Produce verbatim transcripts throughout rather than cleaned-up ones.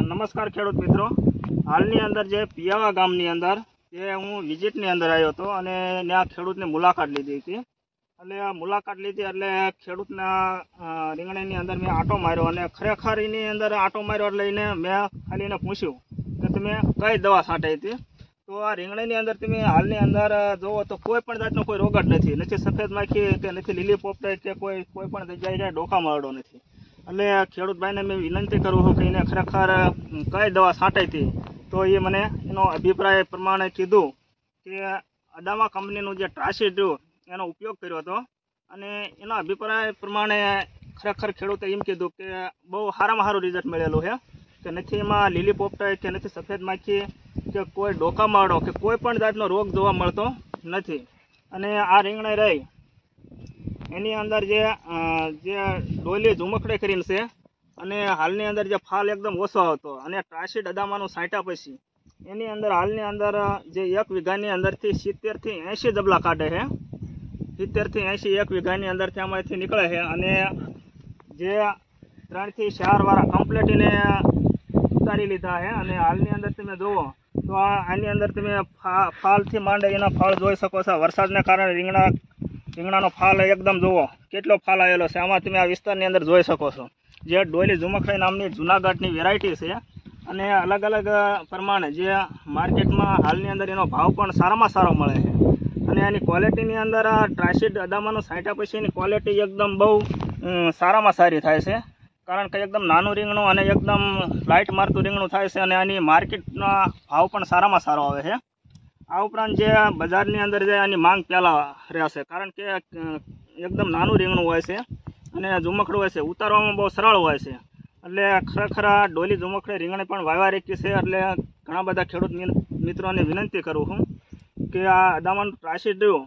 નમસ્કાર ખેડૂત મિત્રો, હાલની અંદર જે પિયાવા ગામની અંદર જે હું વિઝિટની અંદર આવ્યો હતો અને ત્યાં ખેડૂતની મુલાકાત લીધી હતી. એટલે આ મુલાકાત લીધી એટલે ખેડૂતના રીંગણીની અંદર મેં આંટો માર્યો અને ખરેખર એની અંદર આંટો માર્યો એટલે એને મેં ખાલી એને પૂછ્યું કે તમે કઈ દવા છાંટી હતી. તો આ રીંગણીની અંદર તમે હાલની અંદર જુઓ તો કોઈ પણ જાતનો કોઈ રોગ જ નથી, નથી સફેદ માખી કે નથી લીલી પોપટાઈ કે કોઈ કોઈ પણ જગ્યાએ ડોકા મારડો નથી. એટલે ખેડૂત ભાઈને મેં વિનંતી કરું છું કે એને ખરેખર કઈ દવા છાંટાઈ હતી. તો એ મને એનો અભિપ્રાય પ્રમાણે કીધું કે અદામા કંપનીનું જે ટ્રાસિડ રહ્યું એનો ઉપયોગ કર્યો હતો અને એના અભિપ્રાય પ્રમાણે ખરેખર ખેડૂતે એમ કીધું કે બહુ સારામાં સારું રિઝલ્ટ મળેલું છે કે નથી એમાં લીલી પોપટાઈ કે નથી સફેદ માખી કે કોઈ ડોકા મારડો કે કોઈ પણ જાતનો રોગ જોવા મળતો નથી. અને આ રીંગણી રહી એની અંદર જે જે ડોલી ઝુમખડે કરીને છે અને હાલની અંદર જે ફાલ એકદમ ઓછો હતો અને ટ્રાસિડ અદામાનું સાંટ્યા પછી એની અંદર હાલની અંદર જે એક વીઘાની અંદરથી સિત્તેરથી એંશી જબલા કાઢે છે. સિત્તેરથી એંશી એક વીઘાની અંદરથી આમાંથી નીકળે છે અને જે ત્રણથી ચાર વાળા કમ્પ્લીટ એને ઉતારી લીધા છે. અને હાલની અંદર તમે જુઓ તો આની અંદર તમે ફાલથી માંડે એના ફાળ જોઈ શકો છો. વરસાદને કારણે રીંગણા રીંગણાનો ફાલ એકદમ જુઓ કેટલો ફાલ આવેલો છે. આમાં તમે આ વિસ્તારની અંદર જોઈ શકો છો. જે ડોલી ઝુમખડી નામની જૂનાગઢની વેરાયટી છે અને અલગ અલગ પ્રમાણે જે માર્કેટમાં હાલની અંદર એનો ભાવ પણ સારામાં સારો મળે છે. અને એની ક્વોલિટીની અંદર ટ્રાસિડ અદામાનું સાંટ્યા પછી એની ક્વોલિટી એકદમ બહુ સારામાં સારી થાય છે. કારણ કે એકદમ નાનું રીંગણું અને એકદમ લાઇટ મારતું રીંગણું થાય છે અને આની માર્કેટના ભાવ પણ સારામાં સારો આવે છે. આ ઉપરાંત જે બજારની અંદર જે આની માંગ પહેલાં રહેશે કારણ કે એકદમ નાનું રીંગણું હોય છે અને ઝુમખડું હોય છે, ઉતારવામાં બહુ સરળ હોય છે. એટલે ખરેખર આ ડોલી ઝુમખડી રીંગણી પણ વાવ્યા છે. એટલે ઘણા બધા ખેડૂત મિત્રોને વિનંતી કરું છું કે આ અદામાનું ટ્રાસિડ રહ્યું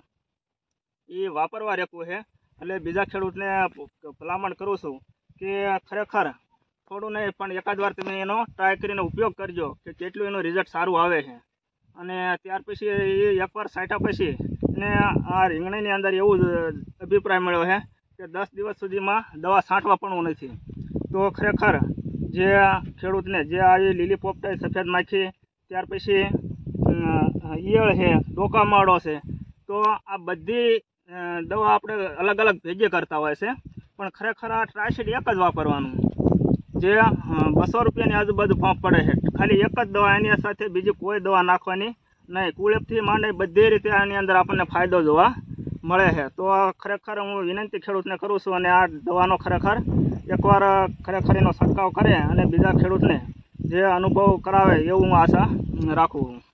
એ વાપરવા રેકવું છે. એટલે બીજા ખેડૂતને ભલામણ કરું છું કે ખરેખર થોડું નહીં પણ એકાદ વાર તમે એનો ટ્રાય કરીને ઉપયોગ કરજો કે કેટલું એનું રિઝલ્ટ સારું આવે છે. અને ત્યાર પછી એ એકવાર છાંટ્યા પછી એને આ રીંગણીની અંદર એવું જ અભિપ્રાય મળ્યો છે કે દસ દિવસ સુધીમાં દવા છાંટવા પણ નથી. તો ખરેખર જે ખેડૂતને જે આ લીલી પોપટાઈ સફેદ માખી ત્યાર પછી ઈયળ છે, ડોકા મારડો છે, તો આ બધી દવા આપણે અલગ અલગ ભેગી કરતા હોય છે. પણ ખરેખર આ ટ્રાસિડ એક જ વાપરવાનું જે બસો રૂપિયાની આજુબાજુ પંપ પડે છે. ખાલી એક જ દવા, એની સાથે બીજી કોઈ દવા નાખવાની નહીં. કુળેપથી માંડે બધી રીતે આની અંદર આપણને ફાયદો જોવા મળે છે. તો ખરેખર હું વિનંતી ખેડૂતને કરું છું અને આ દવાનો ખરેખર એકવાર ખરેખર એનો છંટકાવ કરે અને બીજા ખેડૂતને જે અનુભવ કરાવે એવું હું આશા રાખું છું.